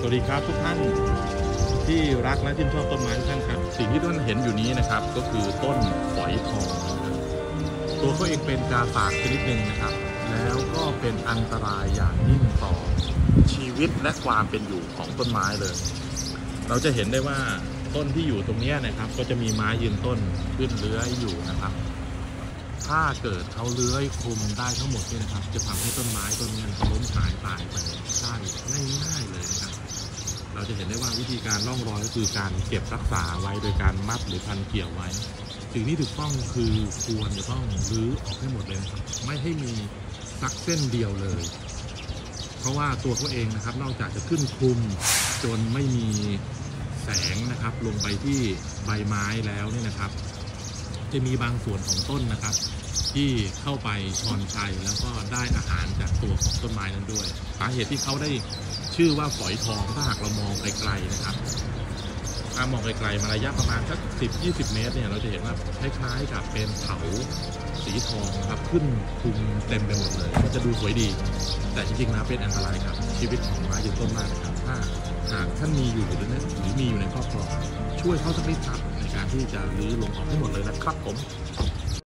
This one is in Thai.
สวัสดีครับทุกท่านที่รักและชื่นชอบต้นไม้ทุกท่านครับสิ่งที่ท่านเห็นอยู่นี้นะครับก็คือต้นฝอยทองนะครับตัวเขาเองเป็นกาฝากชนิดหนึ่งนะครับแล้วก็เป็นอันตรายอย่างยิ่งต่อชีวิตและความเป็นอยู่ของต้นไม้เลยเราจะเห็นได้ว่าต้นที่อยู่ตรงนี้นะครับก็จะมีไม้ยืนต้นขึ้นเลื้อยอยู่นะครับถ้าเกิดเขาเลื้อยคลุมได้ทั้งหมดนี่นะครับจะทำให้ต้นไม้ต้นนี้ล้มหายตายไปได้ง่ายๆเลยนะครับเราจะเห็นได้ว่าวิธีการร่องรอยก็คือการเก็บรักษาไว้โดยการมัดหรือพันเกี่ยวไว้สิ่งที่ถูกต้องคือควรจะต้องรื้อออกให้หมดเลยนะครับไม่ให้มีสักเส้นเดียวเลยเพราะว่าตัวเขาเองนะครับนอกจากจะขึ้นคลุมจนไม่มีแสงนะครับลงไปที่ใบไม้แล้วเนี่ยนะครับจะมีบางส่วนของต้นนะครับที่เข้าไปชอนชัยแล้วก็ได้อาหารจากตัวของต้นไม้นั้นด้วยสาเหตุที่เขาได้ชื่อว่าฝอยทองถ้าหากเรามองไกลๆนะครับถ้ามองไกลๆมาระยะประมาณสัก10-20 เมตรเนี่ยเราจะเห็นว่าคล้ายๆกับเป็นเถาสีทองครับขึ้นคลุมเต็มไปหมดเลยมันจะดูสวยดีแต่จริงๆแล้วเป็นอันตรายกับชีวิตของไม้ยืนต้นมากนะครับถ้าหากท่านมีอยู่หรือมีอยู่ในครอบครองช่วยเขาสักนิดครับในการที่จะรื้อลงออกให้หมดเลยนะครับผม